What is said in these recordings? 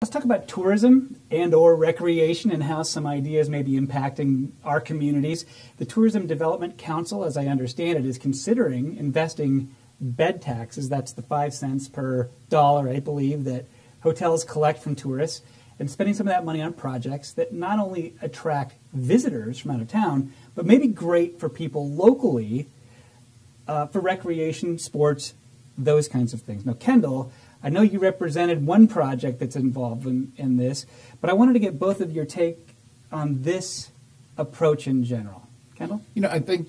Let's talk about tourism and or recreation and how some ideas may be impacting our communities. The Tourism Development Council, as I understand it, is considering investing bed taxes. That's the 5 cents per dollar, I believe, that hotels collect from tourists, and spending some of that money on projects that not only attract visitors from out of town, but may be great for people locally for recreation, sports, those kinds of things. Now, Kendall, I know you represented one project that's involved in this, but I wanted to get both of your take on this approach in general. Kendall? You know, I think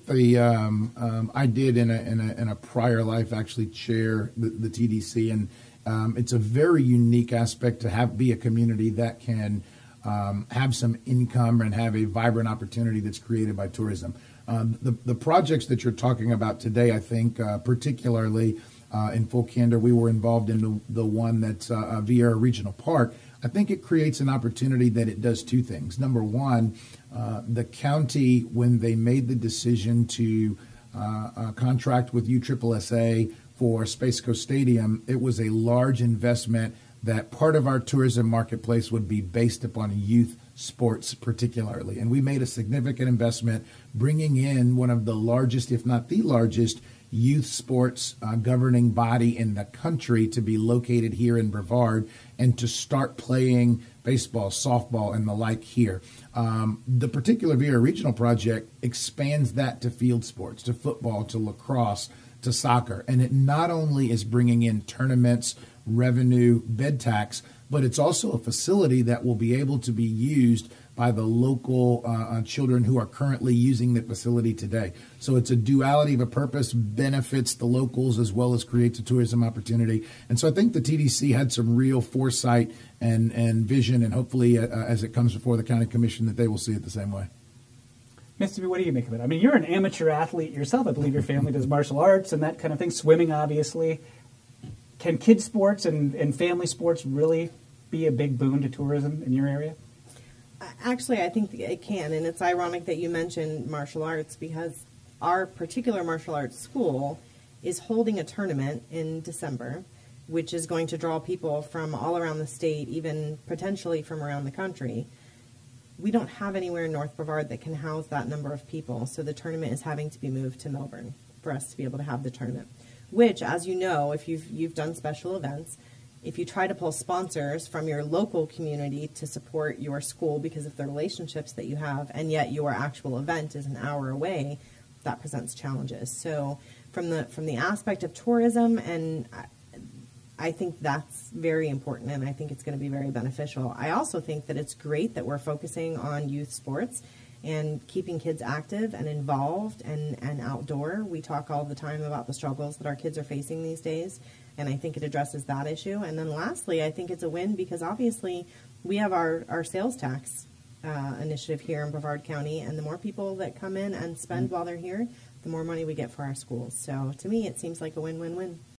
I did in a prior life actually chair the TDC, and it's a very unique aspect to be a community that can have some income and have a vibrant opportunity that's created by tourism. The projects that you're talking about today, I think, particularly in full candor, we were involved in the one that's Viera Regional Park. I think it creates an opportunity that it does two things. Number one, the county, when they made the decision to contract with USSSA for Space Coast Stadium, it was a large investment that part of our tourism marketplace would be based upon youth sports particularly. And we made a significant investment bringing in one of the largest, if not the largest, youth sports governing body in the country to be located here in Brevard and to start playing baseball, softball, and the like here. The particular Viera Regional project expands that to field sports, to football, to lacrosse, to soccer. And it not only is bringing in tournaments, revenue, bed tax, but it's also a facility that will be able to be used by the local children who are currently using the facility today. So it's a duality of a purpose, benefits the locals as well as creates a tourism opportunity. And so I think the TDC had some real foresight and vision, and hopefully as it comes before the county commission that they will see it the same way. Mr. B, what do you make of it? I mean, you're an amateur athlete yourself. I believe your family does martial arts and that kind of thing, swimming, obviously. Can kids' sports and family sports really be a big boon to tourism in your area? Actually, I think it can, and it's ironic that you mentioned martial arts because our particular martial arts school is holding a tournament in December, which is going to draw people from all around the state, even potentially from around the country. We don't have anywhere in North Brevard that can house that number of people, so the tournament is having to be moved to Melbourne for us to be able to have the tournament, which, as you know, if you've done special events, if you try to pull sponsors from your local community to support your school because of the relationships that you have, and yet your actual event is an hour away, that presents challenges. So from the aspect of tourism, and I think that's very important, and I think it's going to be very beneficial. I also think that it's great that we're focusing on youth sports and keeping kids active and involved and outdoor. We talk all the time about the struggles that our kids are facing these days, and I think it addresses that issue. And then lastly, I think it's a win because obviously we have our sales tax initiative here in Brevard County, and the more people that come in and spend while they're here, the more money we get for our schools. So to me, it seems like a win-win-win.